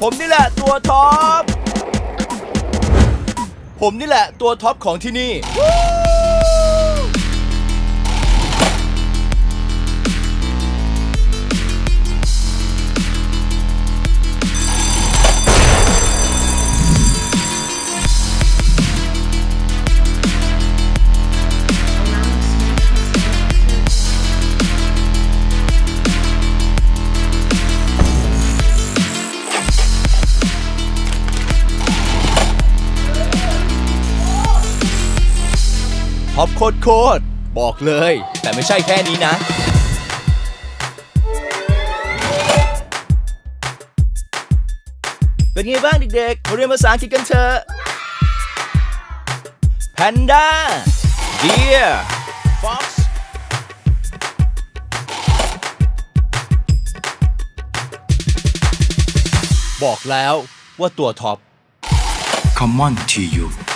ผมนี่แหละตัวท็อปผมนี่แหละตัวท็อปของที่นี่ท็อปโคตรบอกเลยแต่ไม่ใช่แค่นี้นะเป็นไงบ้างเด็กๆมาเรียนภาษาอังกฤษกันเถอะแพนด้าเดียร์ฟ็อกซ์บอกแล้วว่าตัวท็อป Come on to you